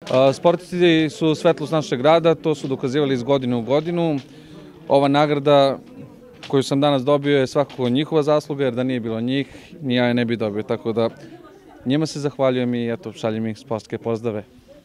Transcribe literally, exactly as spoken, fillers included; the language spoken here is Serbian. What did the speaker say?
Sportisti su svetlost našeg grada, to su dokazivali iz godine u godinu. Ova nagrada koju sam danas dobio je svakako njihova zasluga, jer da nije bilo njih, ni ja je ne bi dobio. Tako da njima se zahvaljujem i eto, šaljem ih sportske pozdrave.